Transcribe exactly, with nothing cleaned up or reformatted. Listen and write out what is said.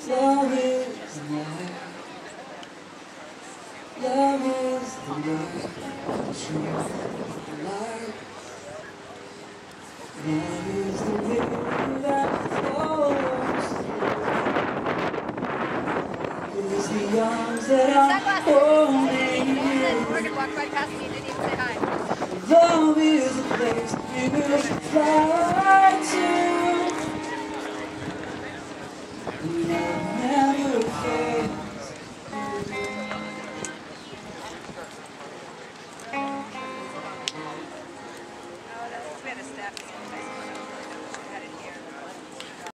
Love is the light. Love is the light. The truth, the light. Love is the river that flows. It is the arms that are holding you. Morgan walked right past me and didn't even say hi. Love is a place you will fly to.